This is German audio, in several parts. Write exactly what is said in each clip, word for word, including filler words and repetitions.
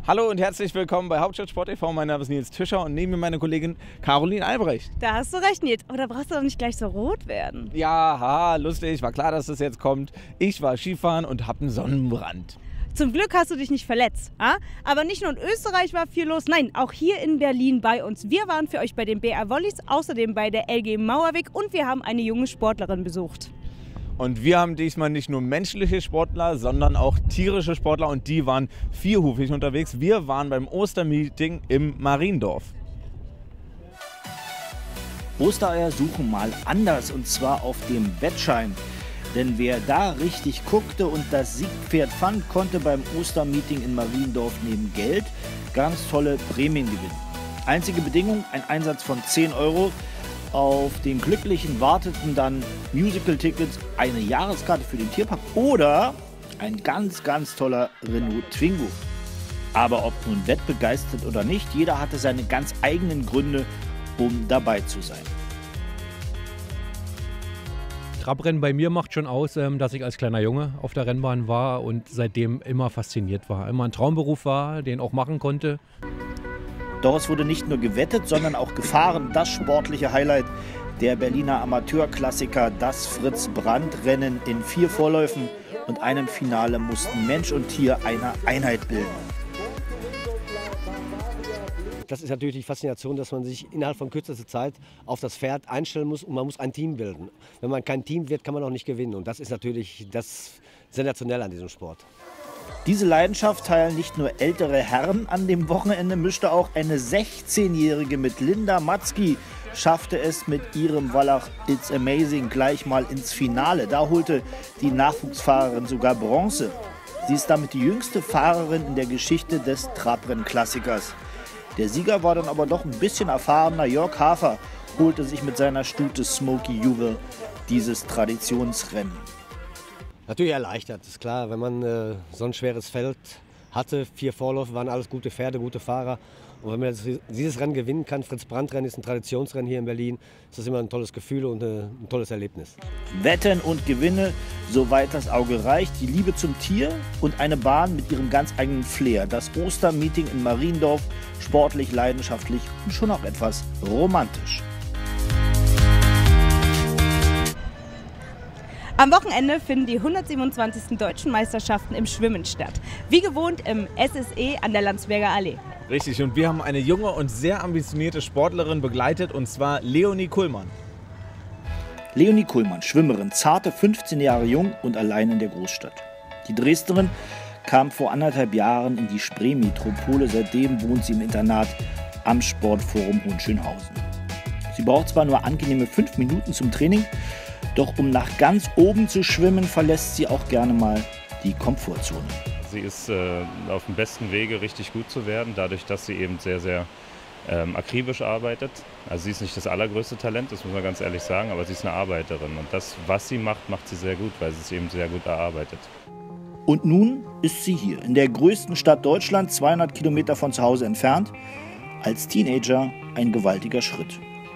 Hallo und herzlich willkommen bei Hauptstadt Sport T V. Mein Name ist Nils Tischer und neben mir meine Kollegin Caroline Albrecht. Da hast du recht, Nils. Aber da brauchst du doch nicht gleich so rot werden. Ja, haha, lustig. War klar, dass das jetzt kommt. Ich war Skifahren und habe einen Sonnenbrand. Zum Glück hast du dich nicht verletzt. Ja? Aber nicht nur in Österreich war viel los, nein, auch hier in Berlin bei uns. Wir waren für euch bei den B R Wollis, außerdem bei der L G Mauerweg und wir haben eine junge Sportlerin besucht. Und wir haben diesmal nicht nur menschliche Sportler, sondern auch tierische Sportler und die waren vierhufig unterwegs. Wir waren beim Ostermeeting im Mariendorf. Ostereier suchen mal anders und zwar auf dem Wettschein. Denn wer da richtig guckte und das Siegpferd fand, konnte beim Ostermeeting in Mariendorf neben Geld ganz tolle Prämien gewinnen. Einzige Bedingung, ein Einsatz von zehn Euro. Auf den Glücklichen warteten dann Musical-Tickets, eine Jahreskarte für den Tierpark oder ein ganz, ganz toller Renault Twingo. Aber ob nun wettbegeistert oder nicht, jeder hatte seine ganz eigenen Gründe, um dabei zu sein. Trabrennen bei mir macht schon aus, dass ich als kleiner Junge auf der Rennbahn war und seitdem immer fasziniert war. Immer ein Traumberuf war, den auch machen konnte. Doch es wurde nicht nur gewettet, sondern auch gefahren. Das sportliche Highlight der Berliner Amateurklassiker, das Fritz-Brandt-Rennen in vier Vorläufen und einem Finale mussten Mensch und Tier eine Einheit bilden. Das ist natürlich die Faszination, dass man sich innerhalb von kürzester Zeit auf das Pferd einstellen muss und man muss ein Team bilden. Wenn man kein Team wird, kann man auch nicht gewinnen und das ist natürlich das Sensationelle an diesem Sport. Diese Leidenschaft teilen nicht nur ältere Herren. An dem Wochenende mischte auch eine sechzehnjährige mit. Linda Matzki schaffte es mit ihrem Wallach It's Amazing gleich mal ins Finale. Da holte die Nachwuchsfahrerin sogar Bronze. Sie ist damit die jüngste Fahrerin in der Geschichte des Trabrennklassikers. Der Sieger war dann aber doch ein bisschen erfahrener. Jörg Hafer holte sich mit seiner Stute Smoky Juwel dieses Traditionsrennen. Natürlich erleichtert, ist klar, wenn man äh, so ein schweres Feld hatte. Vier Vorläufe waren alles gute Pferde, gute Fahrer. Und wenn man das, dieses Rennen gewinnen kann, Fritz-Brandt-Rennen ist ein Traditionsrennen hier in Berlin, ist das immer ein tolles Gefühl und äh, ein tolles Erlebnis. Wetten und Gewinne, soweit das Auge reicht, die Liebe zum Tier und eine Bahn mit ihrem ganz eigenen Flair. Das Ostermeeting in Mariendorf, sportlich, leidenschaftlich und schon auch etwas romantisch. Am Wochenende finden die hundertsiebenundzwanzigsten Deutschen Meisterschaften im Schwimmen statt. Wie gewohnt im S S E an der Landsberger Allee. Richtig, und wir haben eine junge und sehr ambitionierte Sportlerin begleitet, und zwar Leonie Kuhlmann. Leonie Kuhlmann, Schwimmerin, zarte fünfzehn Jahre jung und allein in der Großstadt. Die Dresdnerin kam vor anderthalb Jahren in die Spree-Metropole. Seitdem wohnt sie im Internat am Sportforum Hohenschönhausen. Sie braucht zwar nur angenehme fünf Minuten zum Training, doch um nach ganz oben zu schwimmen, verlässt sie auch gerne mal die Komfortzone. Sie ist äh, auf dem besten Wege, richtig gut zu werden, dadurch, dass sie eben sehr, sehr ähm, akribisch arbeitet. Also sie ist nicht das allergrößte Talent, das muss man ganz ehrlich sagen, aber sie ist eine Arbeiterin. Und das, was sie macht, macht sie sehr gut, weil sie es eben sehr gut erarbeitet. Und nun ist sie hier, in der größten Stadt Deutschlands, zweihundert Kilometer von zu Hause entfernt. Als Teenager ein gewaltiger Schritt.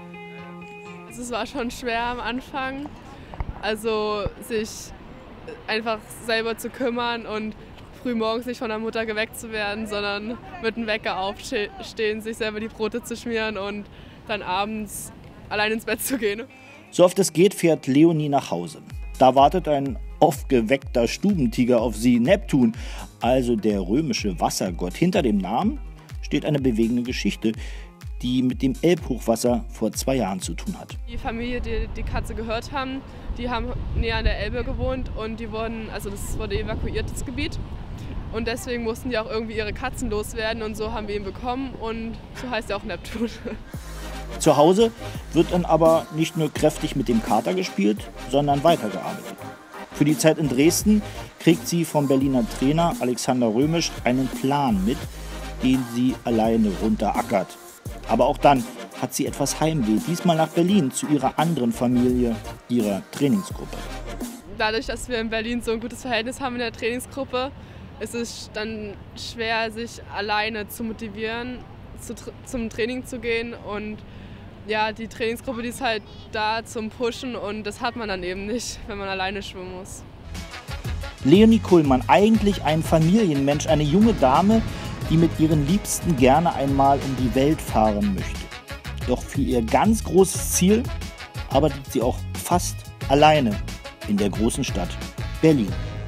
Es war schon schwer am Anfang, also sich einfach selber zu kümmern und früh morgens nicht von der Mutter geweckt zu werden, sondern mit dem Wecker aufstehen, sich selber die Brote zu schmieren und dann abends allein ins Bett zu gehen. So oft es geht, fährt Leonie nach Hause. Da wartet ein aufgeweckter Stubentiger auf sie, Neptun, also der römische Wassergott. Hinter dem Namen steht eine bewegende Geschichte, die mit dem Elbhochwasser vor zwei Jahren zu tun hat. Die Familie, die die Katze gehört haben, die haben näher an der Elbe gewohnt und die wurden, also das wurde evakuiert, das Gebiet. Und deswegen mussten die auch irgendwie ihre Katzen loswerden und so haben wir ihn bekommen und so heißt er auch Neptun. Zu Hause wird dann aber nicht nur kräftig mit dem Kater gespielt, sondern weitergearbeitet. Für die Zeit in Dresden kriegt sie vom Berliner Trainer Alexander Römisch einen Plan mit, den sie alleine runterackert. Aber auch dann hat sie etwas Heimweh, diesmal nach Berlin, zu ihrer anderen Familie, ihrer Trainingsgruppe. Dadurch, dass wir in Berlin so ein gutes Verhältnis haben in der Trainingsgruppe, ist es dann schwer, sich alleine zu motivieren, zu, zum Training zu gehen. Und ja, die Trainingsgruppe, die ist halt da zum Pushen und das hat man dann eben nicht, wenn man alleine schwimmen muss. Leonie Kuhlmann, eigentlich ein Familienmensch, eine junge Dame, die mit ihren Liebsten gerne einmal um die Welt fahren möchte. Doch für ihr ganz großes Ziel arbeitet sie auch fast alleine in der großen Stadt Berlin.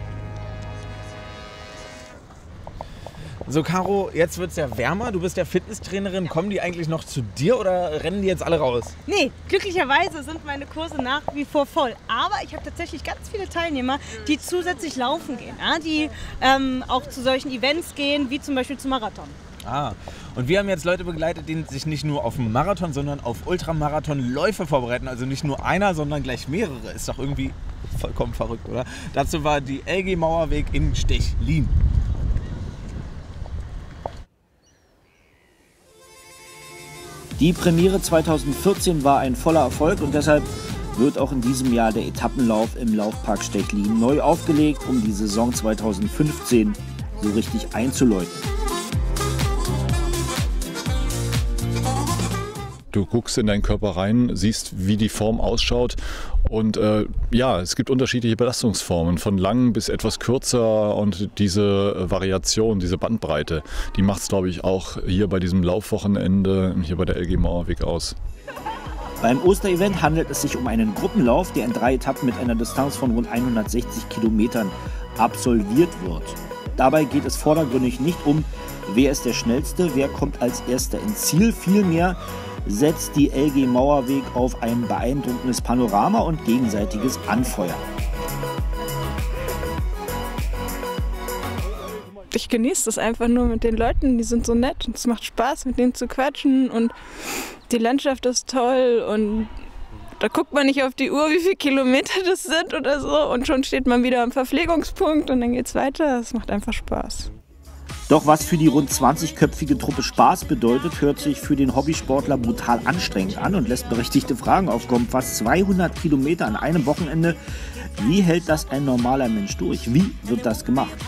So, Caro, jetzt wird es ja wärmer. Du bist ja Fitnesstrainerin. Kommen die eigentlich noch zu dir oder rennen die jetzt alle raus? Nee, glücklicherweise sind meine Kurse nach wie vor voll. Aber ich habe tatsächlich ganz viele Teilnehmer, die zusätzlich laufen gehen. Ja? Die ähm, auch zu solchen Events gehen, wie zum Beispiel zum Marathon. Ah, und wir haben jetzt Leute begleitet, die sich nicht nur auf einen Marathon, sondern auf Ultramarathonläufe vorbereiten. Also nicht nur einer, sondern gleich mehrere. Ist doch irgendwie vollkommen verrückt, oder? Dazu war die L G Mauerweg in Stechlin. Die Premiere zweitausendvierzehn war ein voller Erfolg und deshalb wird auch in diesem Jahr der Etappenlauf im Laufpark Stechlin neu aufgelegt, um die Saison zweitausendfünfzehn so richtig einzuläuten. Du guckst in deinen Körper rein, siehst, wie die Form ausschaut und äh, ja, es gibt unterschiedliche Belastungsformen, von lang bis etwas kürzer und diese Variation, diese Bandbreite, die macht es, glaube ich, auch hier bei diesem Laufwochenende, hier bei der L G Mauerweg aus. Beim Osterevent handelt es sich um einen Gruppenlauf, der in drei Etappen mit einer Distanz von rund hundertsechzig Kilometern absolviert wird. Dabei geht es vordergründig nicht um, wer ist der Schnellste, wer kommt als Erster ins Ziel, vielmehr setzt die L G Mauerweg auf ein beeindruckendes Panorama und gegenseitiges Anfeuern. Ich genieße das einfach nur mit den Leuten, die sind so nett und es macht Spaß, mit denen zu quatschen und die Landschaft ist toll und da guckt man nicht auf die Uhr, wie viele Kilometer das sind oder so und schon steht man wieder am Verpflegungspunkt und dann geht's weiter. Es macht einfach Spaß. Doch was für die rund zwanzigköpfige Truppe Spaß bedeutet, hört sich für den Hobbysportler brutal anstrengend an und lässt berechtigte Fragen aufkommen. Fast zweihundert Kilometer an einem Wochenende. Wie hält das ein normaler Mensch durch? Wie wird das gemacht?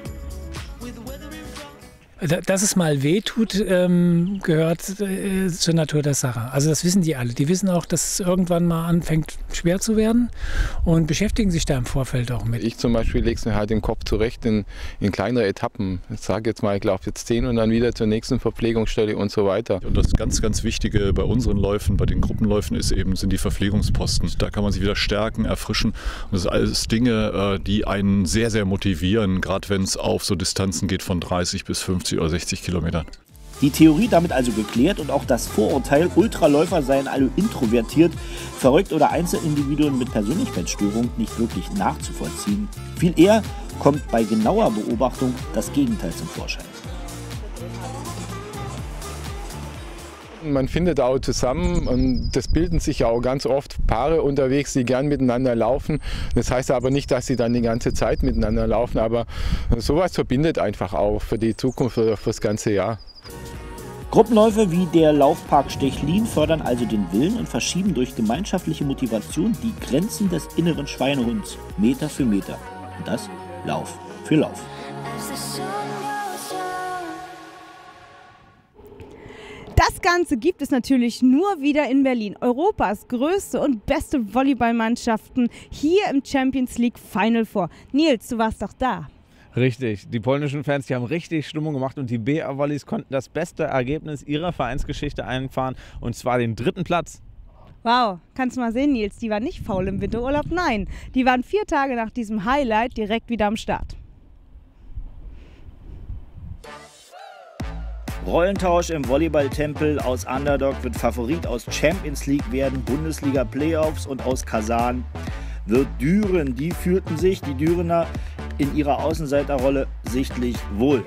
Dass es mal weh tut, ähm, gehört äh, zur Natur der Sache. Also das wissen die alle. Die wissen auch, dass es irgendwann mal anfängt schwer zu werden und beschäftigen sich da im Vorfeld auch mit. Ich zum Beispiel lege es mir halt im Kopf zurecht in, in kleinere Etappen. Ich sage jetzt mal, ich laufe jetzt zehn und dann wieder zur nächsten Verpflegungsstelle und so weiter. Und das ganz, ganz Wichtige bei unseren Läufen, bei den Gruppenläufen ist eben, sind die Verpflegungsposten. Da kann man sich wieder stärken, erfrischen. Und das sind alles Dinge, die einen sehr, sehr motivieren, gerade wenn es auf so Distanzen geht von dreißig bis fünfzig oder sechzig Kilometern. Die Theorie damit also geklärt und auch das Vorurteil, Ultraläufer seien alle introvertiert, verrückt oder Einzelindividuen mit Persönlichkeitsstörung nicht wirklich nachzuvollziehen. Viel eher kommt bei genauer Beobachtung das Gegenteil zum Vorschein. Man findet auch zusammen und das bilden sich ja auch ganz oft Paare unterwegs, die gern miteinander laufen. Das heißt aber nicht, dass sie dann die ganze Zeit miteinander laufen, aber sowas verbindet einfach auch für die Zukunft oder für das ganze Jahr. Gruppenläufe wie der Laufpark Stechlin fördern also den Willen und verschieben durch gemeinschaftliche Motivation die Grenzen des inneren Schweinehunds Meter für Meter. Und das Lauf für Lauf. Das Ganze gibt es natürlich nur wieder in Berlin. Europas größte und beste Volleyballmannschaften hier im Champions League Final Four. Nils, du warst doch da. Richtig, die polnischen Fans, die haben richtig Stimmung gemacht und die B R Volleys konnten das beste Ergebnis ihrer Vereinsgeschichte einfahren und zwar den dritten Platz. Wow, kannst du mal sehen, Nils, die waren nicht faul im Winterurlaub, nein. Die waren vier Tage nach diesem Highlight direkt wieder am Start. Rollentausch im Volleyballtempel, aus Underdog wird Favorit, aus Champions League werden Bundesliga Playoffs und aus Kasan wird Düren. Die fühlten sich, die Dürener, in ihrer Außenseiterrolle sichtlich wohl.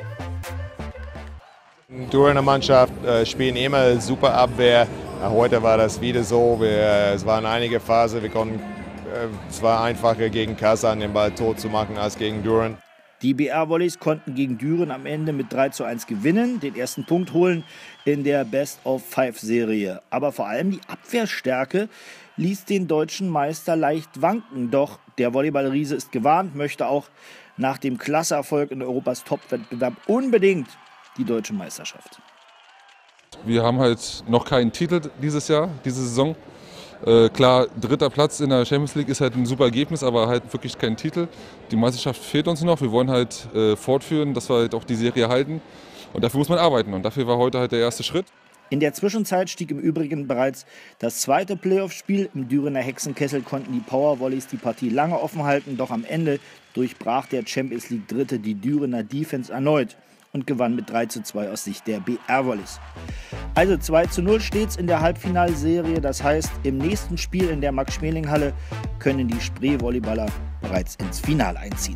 Die Dürener Mannschaft äh, spielen immer super Abwehr. Heute war das wieder so. Wir, es waren einige Phasen, wir konnten, äh, es war einfacher gegen Kasan den Ball tot zu machen als gegen Düren. Die B R Volleys konnten gegen Düren am Ende mit drei zu eins gewinnen, den ersten Punkt holen in der Best-of-Five-Serie. Aber vor allem die Abwehrstärke ließ den deutschen Meister leicht wanken. Doch der Volleyballriese ist gewarnt, möchte auch nach dem Klasseerfolg in Europas Top-Wettbewerb unbedingt die deutsche Meisterschaft. Wir haben halt noch keinen Titel dieses Jahr, diese Saison. Äh, klar, dritter Platz in der Champions League ist halt ein super Ergebnis, aber halt wirklich kein Titel. Die Meisterschaft fehlt uns noch. Wir wollen halt äh, fortführen, dass wir halt auch die Serie halten. Und dafür muss man arbeiten und dafür war heute halt der erste Schritt. In der Zwischenzeit stieg im Übrigen bereits das zweite Playoff-Spiel. Im Dürener Hexenkessel konnten die Powervolleys die Partie lange offen halten, doch am Ende durchbrach der Champions League Dritte die Dürener Defense erneut und gewann mit drei zu zwei aus Sicht der B R-Volleys. Also zwei zu null steht's in der Halbfinalserie. Das heißt, im nächsten Spiel in der Max-Schmeling-Halle können die Spree-Volleyballer bereits ins Finale einziehen.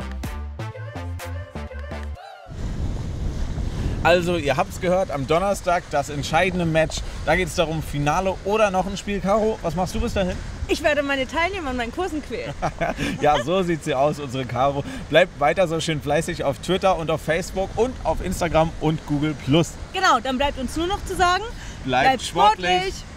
Also, ihr habt es gehört, am Donnerstag das entscheidende Match. Da geht es darum, Finale oder noch ein Spiel. Caro, was machst du bis dahin? Ich werde meine Teilnehmer an meinen Kursen quälen. Ja, so sieht sie aus, unsere Caro. Bleibt weiter so schön fleißig auf Twitter und auf Facebook und auf Instagram und Google plus. Genau, dann bleibt uns nur noch zu sagen, bleibt, bleibt sportlich. sportlich.